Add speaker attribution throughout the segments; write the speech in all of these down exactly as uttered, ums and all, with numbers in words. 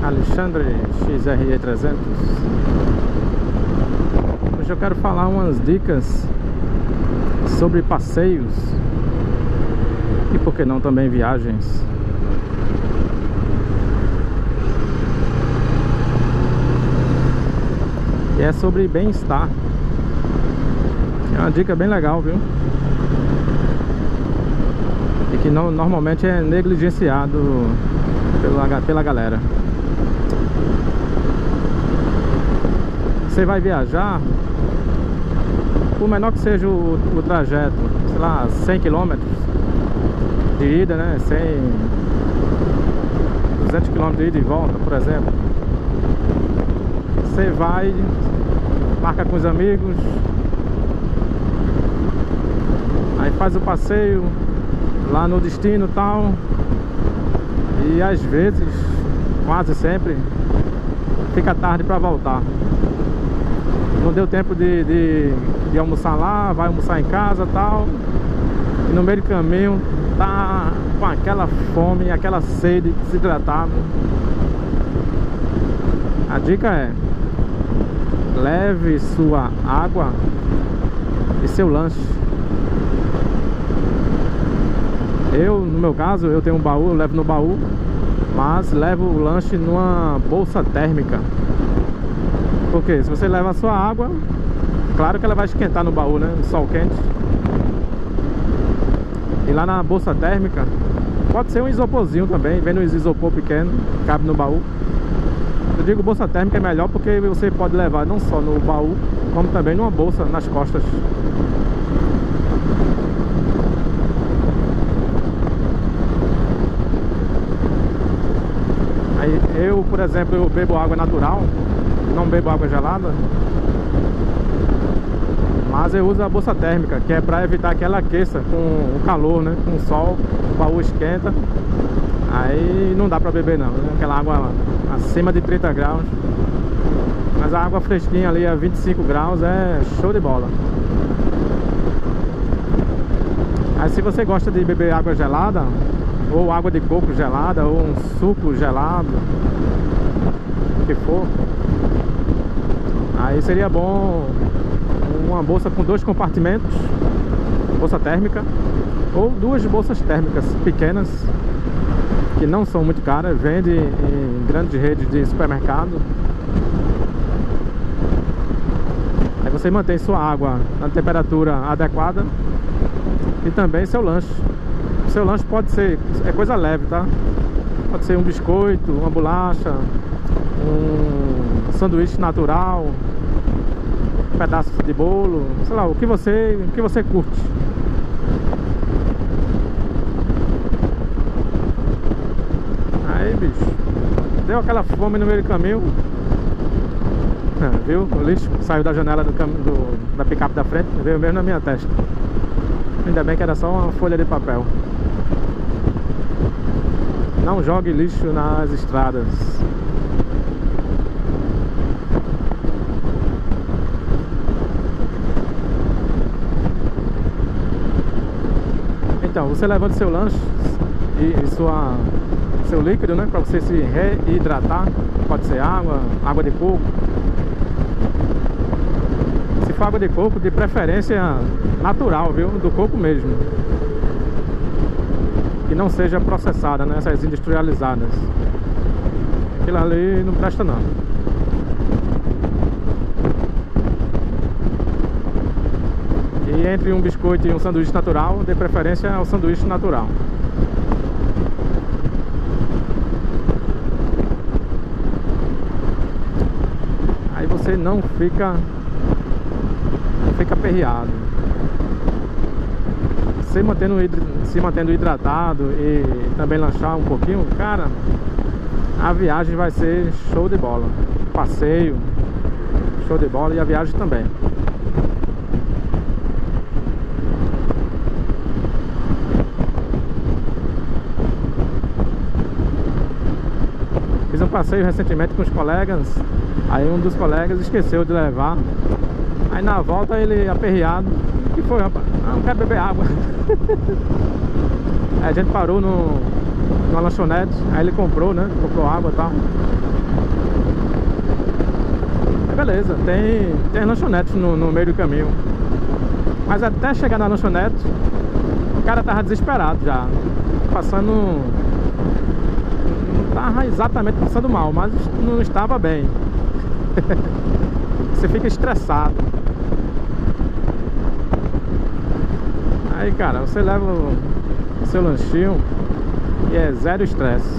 Speaker 1: Alexandre X R E trezentos. Hoje eu quero falar umas dicas sobre passeios e por que não também viagens. E é sobre bem-estar. É uma dica bem legal, viu? E que não, normalmente é negligenciado pela, pela galera. Você vai viajar, por menor que seja o, o trajeto, sei lá, cem quilômetros de ida, né? cem, duzentos quilômetros de ida e volta, por exemplo. Você vai, marca com os amigos, aí faz o passeio lá no destino e tal. E às vezes, quase sempre, fica tarde para voltar. Não deu tempo de, de, de almoçar lá, vai almoçar em casa e tal. E no meio do caminho tá com aquela fome, aquela sede, desidratado. A dica é: leve sua água e seu lanche. Eu, no meu caso, eu tenho um baú, eu levo no baú, mas levo o lanche numa bolsa térmica. Porque se você leva a sua água, claro que ela vai esquentar no baú, né? No sol quente. E lá na bolsa térmica, pode ser um isoporzinho também, vem no isopor pequeno, cabe no baú. Eu digo bolsa térmica é melhor porque você pode levar não só no baú, como também numa bolsa nas costas. Aí eu, por exemplo, eu bebo água natural, não bebo água gelada, mas eu uso a bolsa térmica, que é para evitar que ela aqueça com o calor, né? Com o sol, o baú esquenta, aí não dá para beber não, né? Aquela água acima de trinta graus. Mas a água fresquinha ali a vinte e cinco graus é show de bola. Aí se você gosta de beber água gelada, ou água de coco gelada, ou um suco gelado, o que for, aí seria bom uma bolsa com dois compartimentos, bolsa térmica, ou duas bolsas térmicas pequenas, que não são muito caras, vende em grandes redes de supermercado. Aí você mantém sua água na temperatura adequada e também seu lanche. O seu lanche pode ser, é coisa leve, tá? Pode ser um biscoito, uma bolacha, um sanduíche natural, um pedaço de bolo, sei lá, o que você, o que você curte. Aí, bicho, deu aquela fome no meio do caminho, é, viu? O lixo saiu da janela do, do, da picape da frente, veio mesmo na minha testa. Ainda bem que era só uma folha de papel. Não jogue lixo nas estradas. Então, você levando seu lanche e, e sua, seu líquido, né, para você se reidratar, pode ser água, água de coco. Se for água de coco, de preferência natural, viu, do coco mesmo, que não seja processada, né, essas industrializadas. Aquilo ali não presta não. E entre um biscoito e um sanduíche natural, de preferência é o sanduíche natural. Aí você não fica não fica aperreado. Se mantendo, se mantendo hidratado e também lanchar um pouquinho, cara, a viagem vai ser show de bola. Passeio, show de bola, e a viagem também. Fiz um passeio recentemente com os colegas. Aí um dos colegas esqueceu de levar. Aí na volta ele aperreado: o que foi, rapaz? Ah, não quero beber água. Aí a gente parou no, numa lanchonete. Aí ele comprou, né? Comprou água e tal. Aí beleza, tem, tem lanchonetes no, no meio do caminho. Mas até chegar na lanchonete, o cara tava desesperado já. Passando... Não tava exatamente passando mal, mas não estava bem. Você fica estressado. Aí, cara, você leva o seu lanchinho e é zero estresse.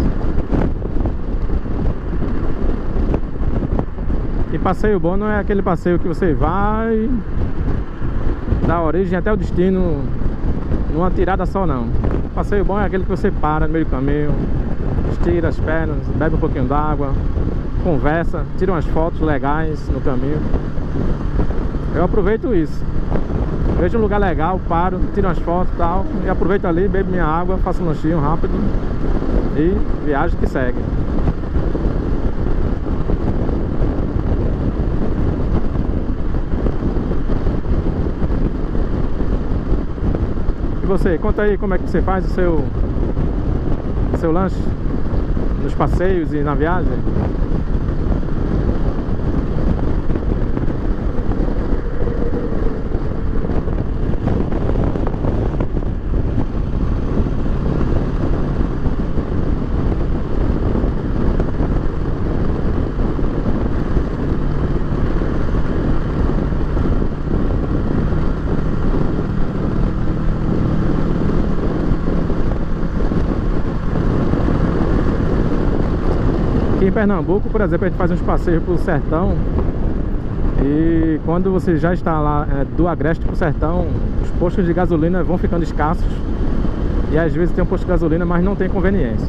Speaker 1: E passeio bom não é aquele passeio que você vai da origem até o destino numa tirada só, não. Passeio bom é aquele que você para no meio do caminho, estira as pernas, bebe um pouquinho d'água, conversa, tira umas fotos legais no caminho. Eu aproveito isso. Vejo um lugar legal, paro, tiro umas fotos e tal, e aproveito ali, bebo minha água, faço um lanchinho rápido e viagem que segue. E você, conta aí como é que você faz o seu, seu lanche nos passeios e na viagem. Aqui em Pernambuco, por exemplo, a gente faz uns passeios pro sertão. E quando você já está lá é, do Agreste pro sertão, os postos de gasolina vão ficando escassos. E às vezes tem um posto de gasolina, mas não tem conveniência.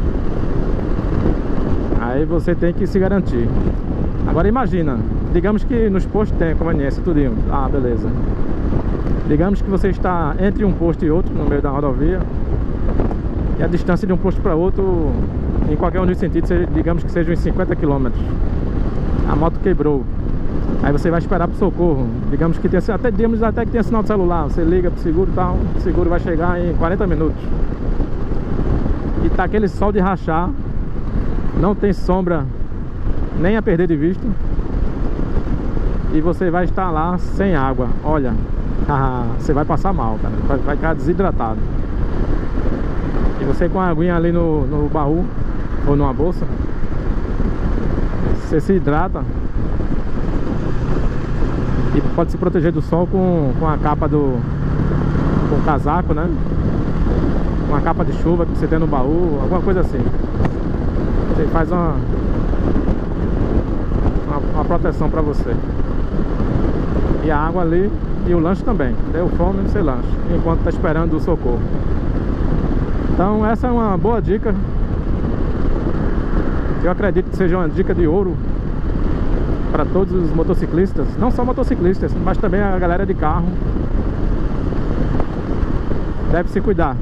Speaker 1: Aí você tem que se garantir. Agora imagina, digamos que nos postos tem conveniência, tudinho. Ah, beleza. Digamos que você está entre um posto e outro, no meio da rodovia. E a distância de um posto para outro, em qualquer um dos sentidos, digamos que seja uns cinquenta quilômetros. A moto quebrou. Aí você vai esperar pro socorro. Digamos que tem, até, digamos até que tem sinal de celular. Você liga pro seguro e tal. O seguro vai chegar em quarenta minutos. E tá aquele sol de rachar. Não tem sombra nem a perder de vista. E você vai estar lá sem água. Olha, você vai passar mal, cara. Vai, vai ficar desidratado. E você com a aguinha ali no, no baú ou numa bolsa, você se hidrata e pode se proteger do sol com, com a capa do com o casaco, né? Com a capa de chuva que você tem no baú, alguma coisa assim. Você faz uma uma, uma proteção para você. E a água ali e o lanche também. Deu fome, você lanche enquanto está esperando o socorro. Então essa é uma boa dica. Eu acredito que seja uma dica de ouro para todos os motociclistas. Não só motociclistas, mas também a galera de carro. Deve se cuidar.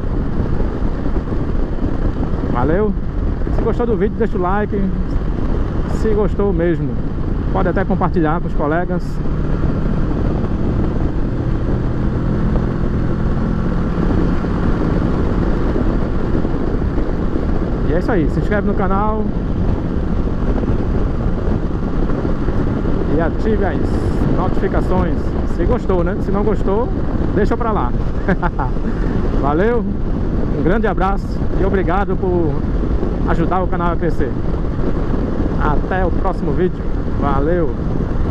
Speaker 1: Valeu? Se gostou do vídeo, deixa o like. Se gostou mesmo, pode até compartilhar com os colegas. E é isso aí, se inscreve no canal e ative as notificações se gostou, né? Se não gostou, deixa pra lá. Valeu, um grande abraço e obrigado por ajudar o canal a crescer. Até o próximo vídeo. Valeu!